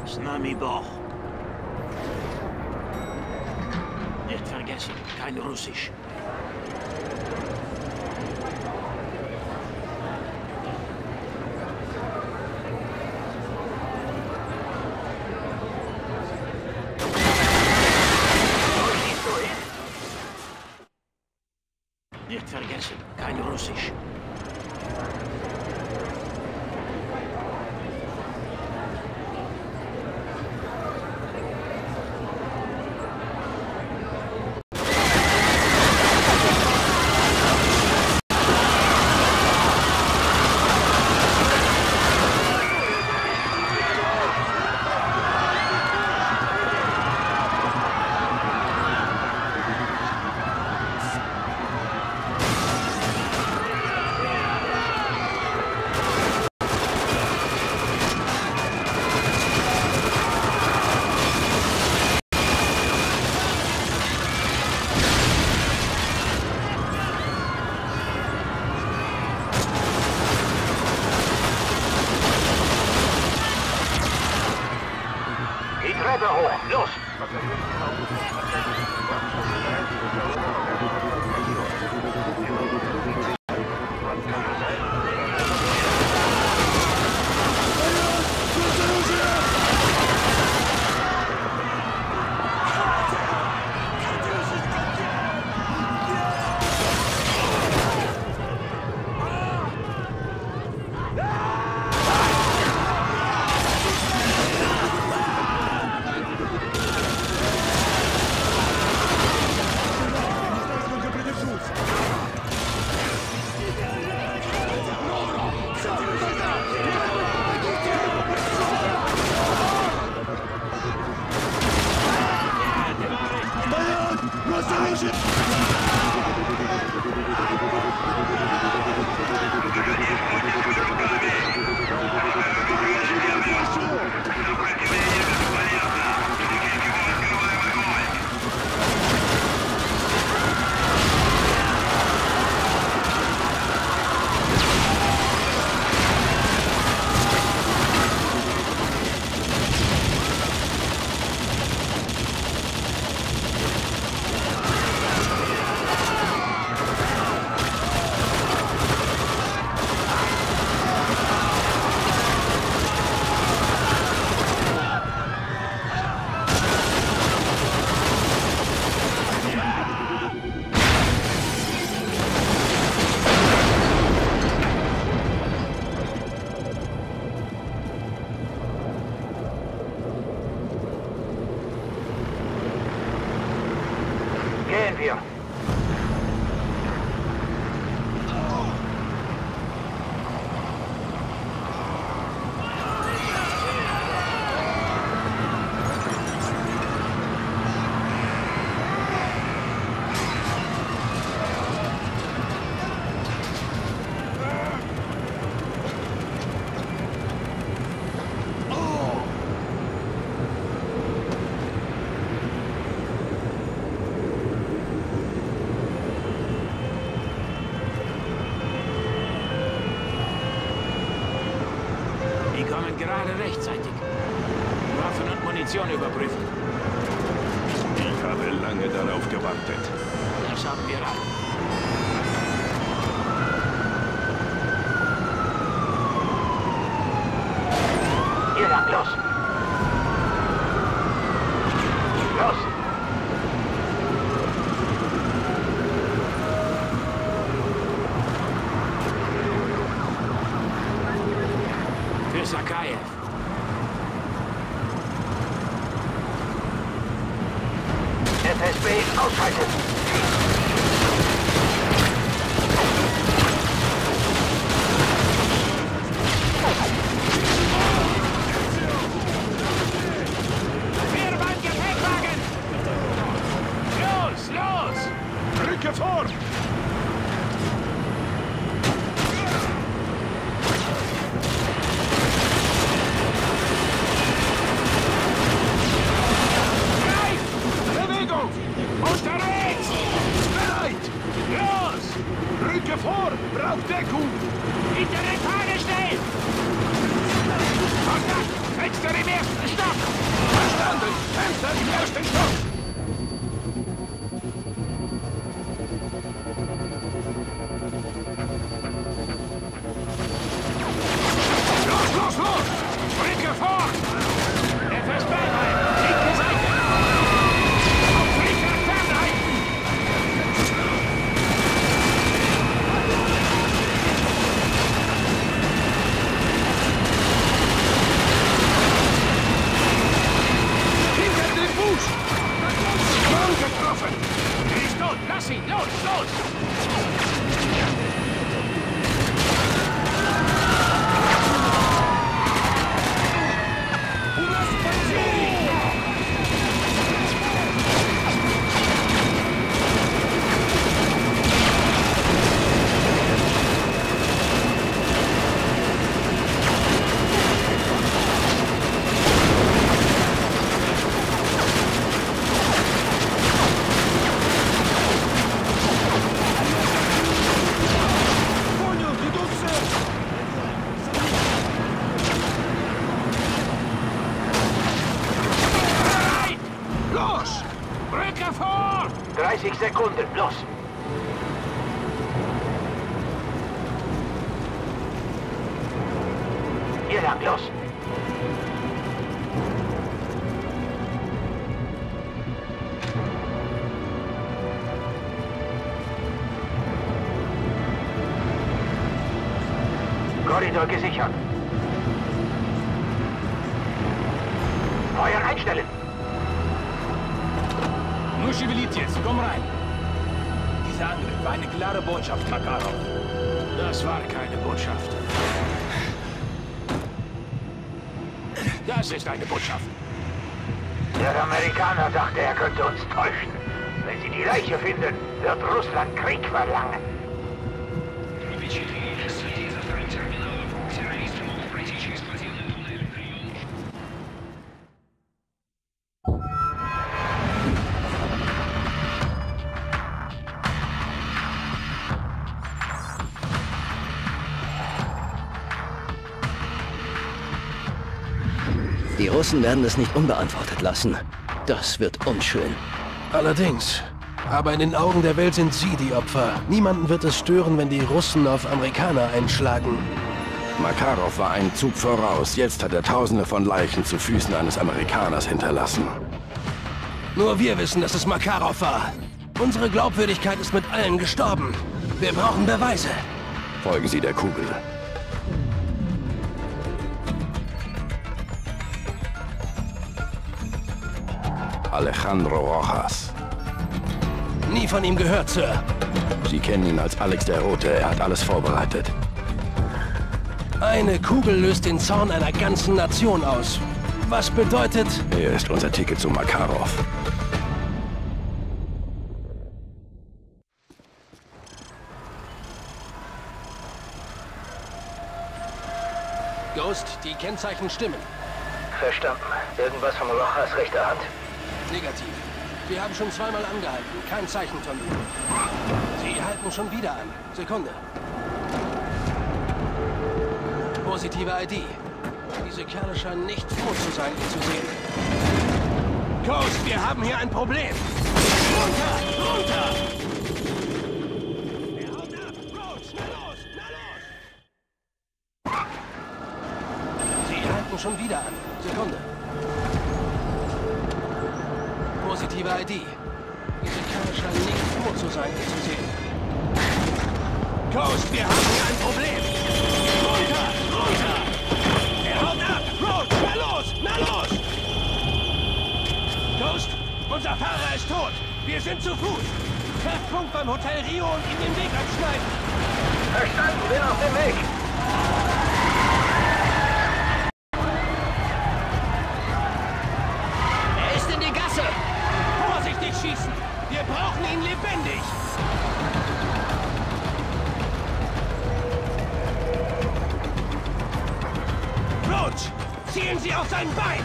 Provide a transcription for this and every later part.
Nami Boch. Nicht vergessen, kein Russisch. Nicht vergessen, kein Russisch. Treppe hoch, los! Gehen wir! Die kommen gerade rechtzeitig. Waffen und Munition überprüfen. Ich habe lange darauf gewartet. Das haben wir alle. Hier lang, los! Los! Für Sakaev. FSB ausschalten! Gepäckwagen! Los, los! Rücke vor! Bewegung! Unterwegs! Bereit! Los! Rücke vor! Braucht Deckung! Hinter den Fahne stehen! Kontakt! Fenster im ersten Stock! Verstanden! Fenster im ersten Stock! Los, los, los! Brücke vor! FSB rein! Linke Seite! Auf Flicker fernhalten! Hinter dem Bus! Mann getroffen! Er ist tot! Lass ihn! Los, los! Los! Brücke vor! 30 Sekunden, los! Hier lang, los! Korridor gesichert. Feuer einstellen. Nur Schivelit jetzt, komm rein! Dieser Angriff war eine klare Botschaft, Makarov. Das war keine Botschaft. Das ist eine Botschaft. Der Amerikaner dachte, er könnte uns täuschen. Wenn sie die Leiche finden, wird Russland Krieg verlangen. Die Russen werden es nicht unbeantwortet lassen. Das wird unschön. Allerdings. Aber in den Augen der Welt sind sie die Opfer. Niemanden wird es stören, wenn die Russen auf Amerikaner einschlagen. Makarov war einen Zug voraus. Jetzt hat er Tausende von Leichen zu Füßen eines Amerikaners hinterlassen. Nur wir wissen, dass es Makarov war. Unsere Glaubwürdigkeit ist mit allen gestorben. Wir brauchen Beweise. Folgen Sie der Kugel. Alejandro Rojas. Nie von ihm gehört, Sir. Sie kennen ihn als Alex der Rote. Er hat alles vorbereitet. Eine Kugel löst den Zorn einer ganzen Nation aus. Was bedeutet... Er ist unser Ticket zu Makarov. Ghost, die Kennzeichen stimmen. Verstanden. Irgendwas von Rojas rechter Hand? Negativ. Wir haben schon zweimal angehalten. Kein Zeichen von ihm. Sie halten schon wieder an. Sekunde. Positive ID. Diese Kerle scheinen nicht froh zu sein, ihn zu sehen. Ghost, wir haben hier ein Problem. Runter! Runter! Er haut ab! Roach, schnell los! Schnell los! Sie halten schon wieder an. Sekunde. Positive ID. Diese Kerle scheinen nicht froh zu sein, ihn zu sehen. Ghost, wir haben hier ein Problem. Runter! Runter! Er haut ab! Roach, schnell los! Schnell los! Ghost, unser Fahrer ist tot. Wir sind zu Fuß. Treffpunkt beim Hotel Rio und ihm den Weg abschneiden. Verstanden, bin auf dem Weg. Er ist in die Gasse! Vorsichtig schießen! Wir brauchen ihn lebendig! Roach! Zielen Sie auf sein Bein!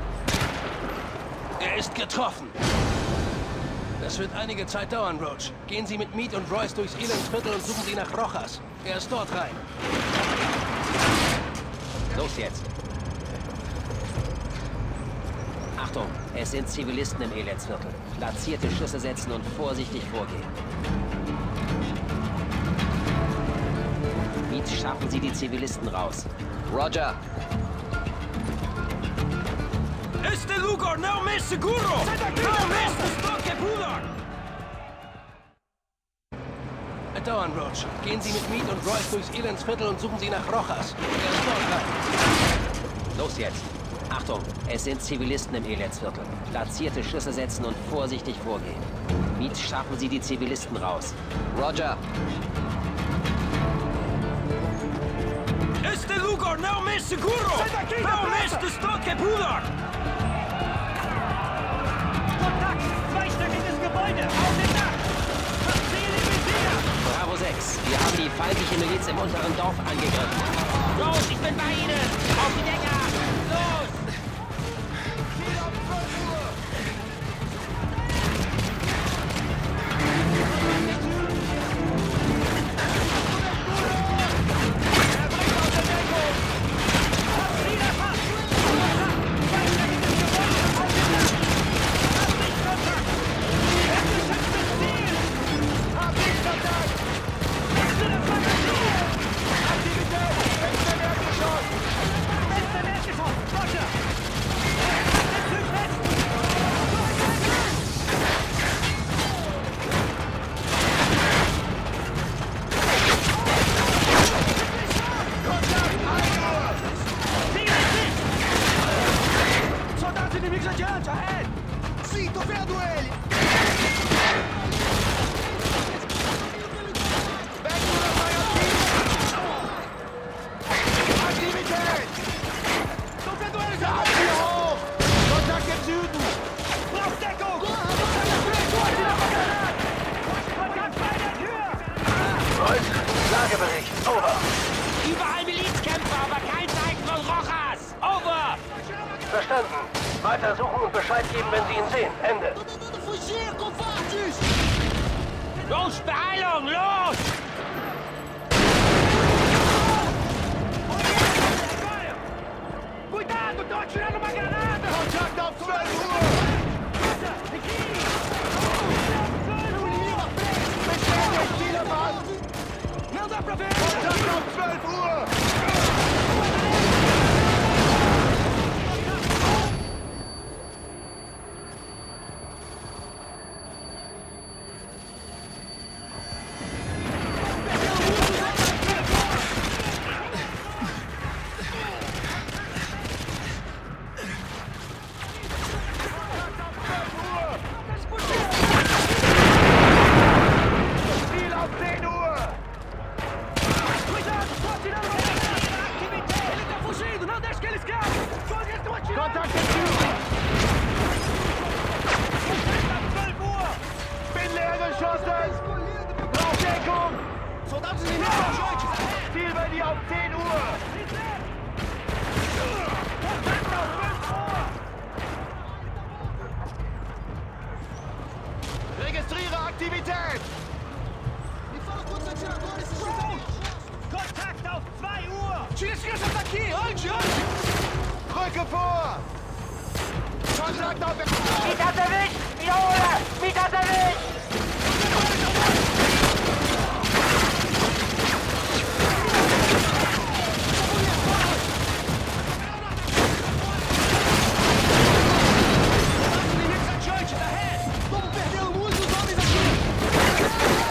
Er ist getroffen. Das wird einige Zeit dauern, Roach. Gehen Sie mit Meade und Royce durchs Elendsviertel und suchen Sie nach Rojas. Er ist dort rein. Los jetzt. Achtung, es sind Zivilisten im Elendsviertel. Platzierte Schüsse setzen und vorsichtig vorgehen. Wie schaffen Sie die Zivilisten raus? Roger. Este lugar não me seguro! Não me estoque, Bruder! Dauern, Roach. Gehen Sie mit Mead und Royce durchs Elendsviertel und suchen Sie nach Rojas. Er ist dort rein. Los jetzt. Achtung, es sind Zivilisten im Elendsviertel. Platzierte Schüsse setzen und vorsichtig vorgehen. Wie schaffen Sie die Zivilisten raus? Roger. Este lugar não me seguro! Não me estoque, Bruder! Kontakt! Zweistöckiges Gebäude! Auf den Dach! Ziel im Visier! Bravo 6, wir haben die feindliche Miliz im unteren Dorf angegriffen. Los, ich bin bei Ihnen! Auf die Decker! Los! Ziel auf 12 Uhr! Er bringt aus der Deckung! Ziel erfasst! Zweistöckiges Gebäude! Auf den Dach! Absichtskontakt! Er beschützt das Ziel! Absichtskontakt! Wechsel das Magazin! Aktivität! Letzter Erdgeschoss! Letzter Erdgeschoss! Roger! Südwest! Kontakt! 1 Uhr! Ziel in Sicht! Soldati nemici adiante! Ahead! Sì, tô vendo ele! Wechsel das Magazin! Aktivität! Tô vendo eles! Hier hoch! Kontakt im Süden! Braucht Deckung! Kontakt bei der Tür! Royce, Lagebericht. Over. Überall Milizkämpfer, aber kein Zeichen von Rojas! Over! Verstanden. Weiter suchen und Bescheid geben, wenn Sie ihn sehen. Ende. Los, Beeilung, los! Cuidado, tô atirando uma granada! Kontakt auf 12 Uhr! Bestätigt, Ziel erfasst! Não dá pra ver! Kontakt auf 12 Uhr! Ziel auf 10 Uhr! Cuidado, tô atirando uma granada! Aktivität! Ele tá fugindo, não deixe que ele escape! Eles estão atirando! Kontakt im Süden! Kontakt auf 12 Uhr! Bin leer geschossen! Brauch Deckung! Soldaten sind nicht verscheucht! Ziel bei dir auf 10 Uhr! Kontakt auf 5 Uhr! Registriere Aktivität! Kontakt auf 2 Uhr! Tira esse criança daqui! Onde? Rücke vor! Kontakt auf... Mich hat erwischt! Wiederhole! Mich hat erwischt! Estamos perdendo muitos homens aqui!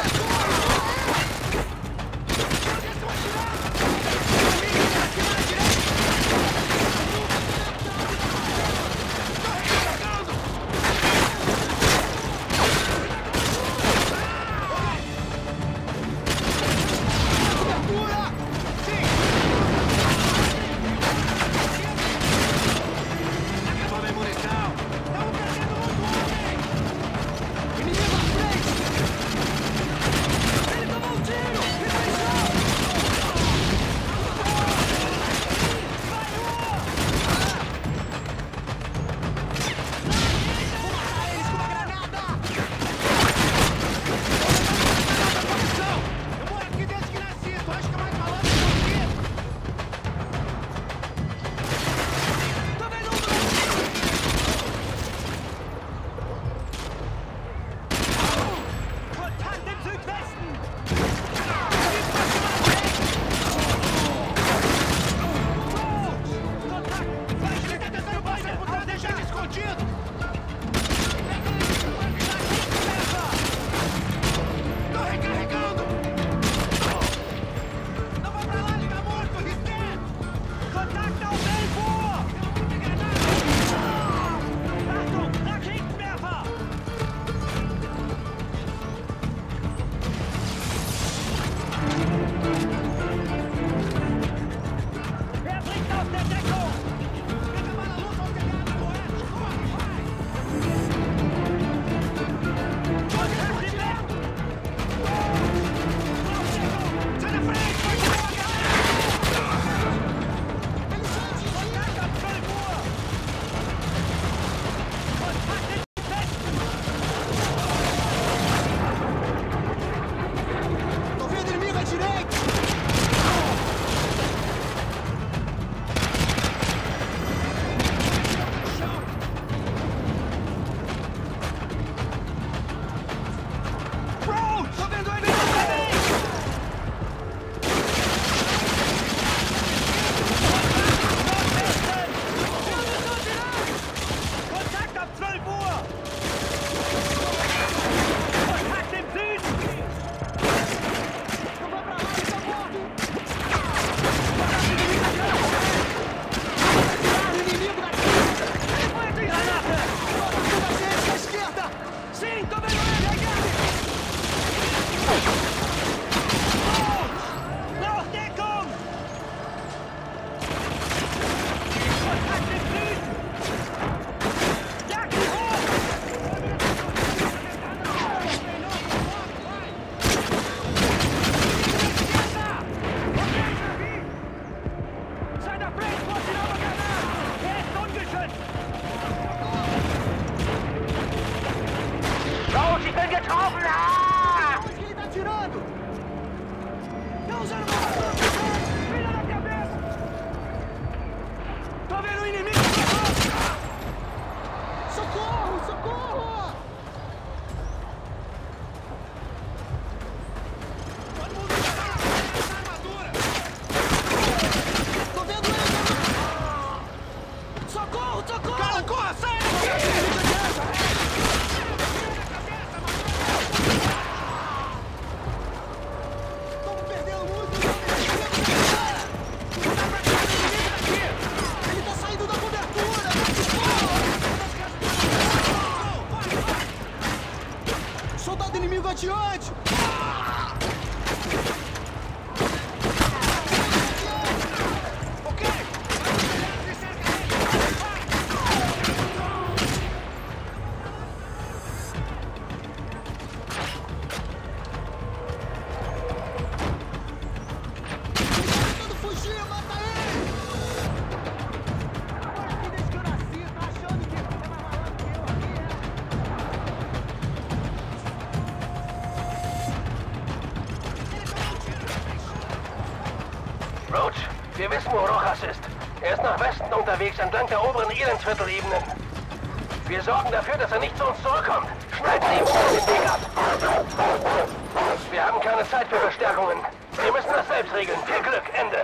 Wir wissen, wo Rojas ist. Er ist nach Westen unterwegs, entlang der oberen Elendsviertelebenen. Wir sorgen dafür, dass er nicht zu uns zurückkommt. Schneiden Sie ihm den Weg ab. Wir haben keine Zeit für Verstärkungen. Wir müssen das selbst regeln. Viel Glück. Ende.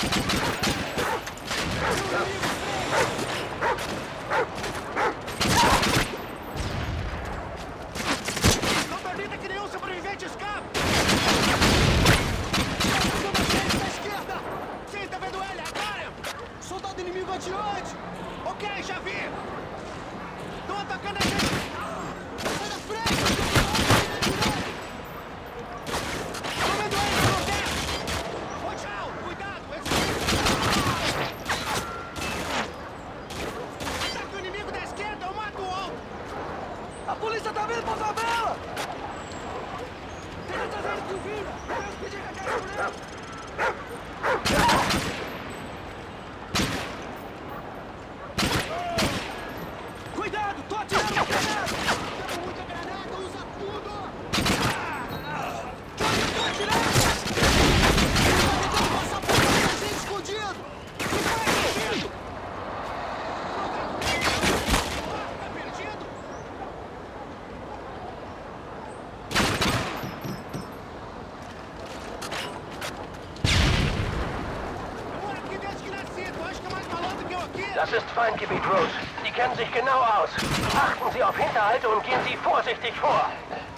Das ist Feindgebiet, Rose. Die kennen sich genau aus. Achten Sie auf Hinterhalte und gehen Sie vorsichtig vor.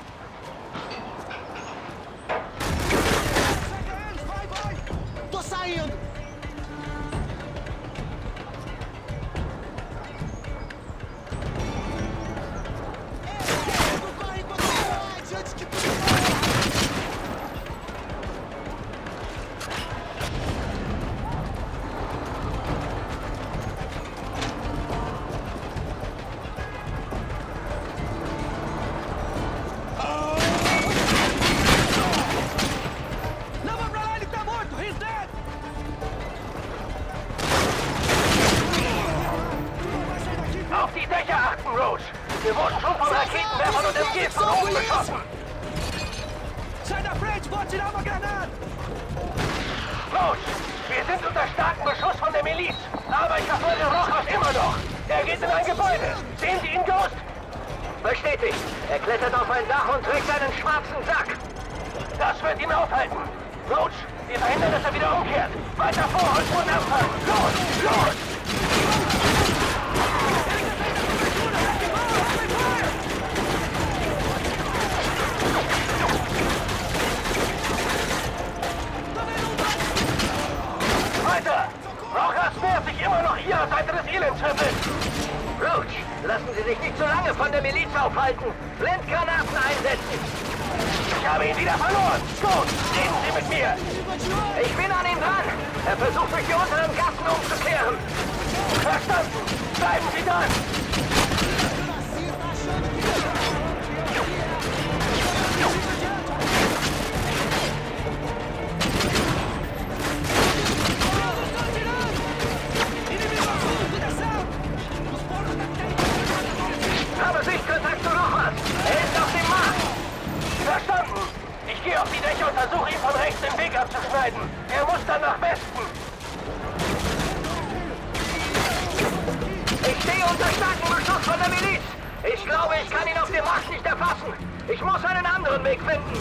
Tô saindo! Corre enquanto pode, antes que tudo. Auf die Dächer achten, Roach! Wir wurden schon von Raketenwerfern und MGs von oben beschossen! Sai da frente, vou atirar uma granada! Roach, wir sind unter starkem Beschuss von der Miliz, aber ich verfolge Rojas immer noch! Er geht in ein Gebäude! Sehen Sie ihn, Ghost? Bestätigt! Er klettert auf ein Dach und trägt einen schwarzen Sack! Das wird ihn aufhalten! Roach, wir verhindern, dass er wieder umkehrt! Weiter vor und Boden abfangen! Los! Los! Weiter! Rojas nähert sich immer noch ihrer Seite des Elendsviertels! Roach, lassen Sie sich nicht zu lange von der Miliz aufhalten! Blendgranaten einsetzen! Ich habe ihn wieder verloren! Gut, reden Sie mit mir! Ich bin an ihm dran! Er versucht, durch die unteren Gassen umzukehren! Verstanden! Bleiben Sie dran! Habe Sichtkontakt zu Rojas! Er ist auf dem Markt! Verstanden! Ich gehe auf die Dächer und versuche ihn von rechts den Weg abzuschneiden. Er muss dann nach Westen. Ich stehe unter starkem Beschuss von der Miliz. Ich glaube, ich kann ihn auf dem Markt nicht erfassen. Ich muss einen anderen Weg finden.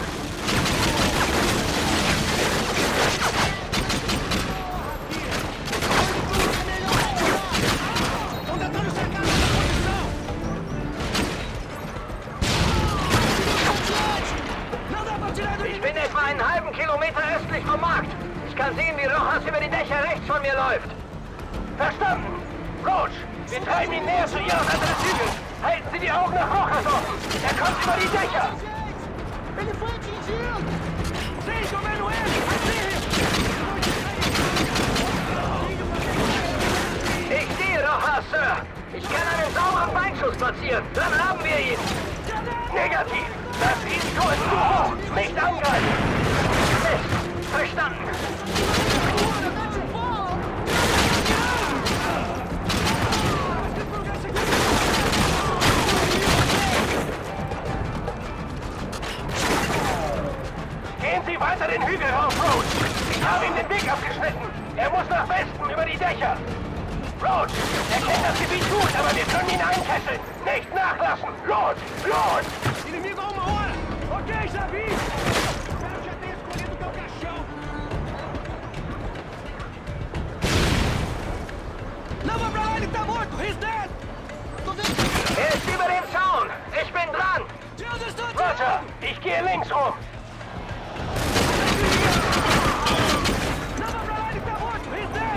Ich bin etwa einen halben Kilometer östlich vom Markt. Ich kann sehen, wie Rojas über die Dächer rechts von mir läuft. Verstanden. Roach, wir treiben ihn näher zu Ihrem anderen Hügel. Halten Sie die Augen nach Rojas offen. Er kommt über die Dächer. Ich sehe Rojas, Sir. Ich kann einen sauberen Beinschuss platzieren. Dann haben wir ihn. Negativ. Das Risiko ist zu hoch. Nicht angreifen. Mist. Verstanden. Gehen Sie weiter den Hügel rauf, Roach. Ich habe ihm den Weg abgeschnitten. Er muss nach Westen über die Dächer. Roach, er kennt das Gebiet gut, aber wir können ihn einkesseln. Nicht nachlassen. Los, los! Inimigo a 1 hora! Ok, já vi! Espero já tenha escolhido teu caixão! Leva pra lá, ele tá morto! He's dead! Er ist über dem Zaun. Ich bin dran. Roger, ich gehe links rum. Leva pra lá, ele tá morto! He's dead!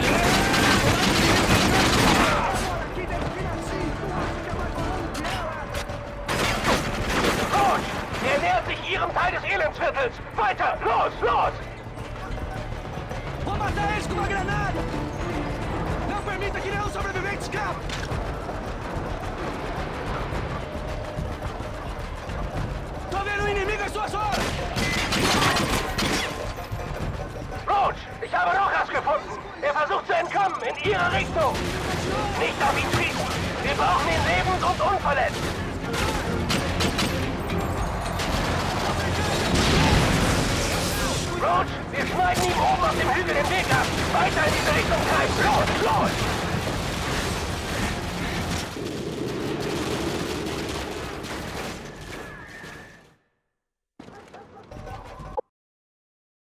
Er nähert sich Ihrem Teil des Elendsviertels. Weiter! Los, los! Vou matar eles com uma granada! Não permita que nenhum sobrevivente escape! Tô vendo o inimigo às suas horas! Roach, ich habe Rojas gefunden. Er versucht zu entkommen, in Ihre Richtung. Nicht auf ihn schießen. Wir brauchen ihn lebend und unverletzt. Roach, wir schneiden ihm oben auf dem Hügel den Weg ab. Weiter in diese Richtung treiben. Los, los!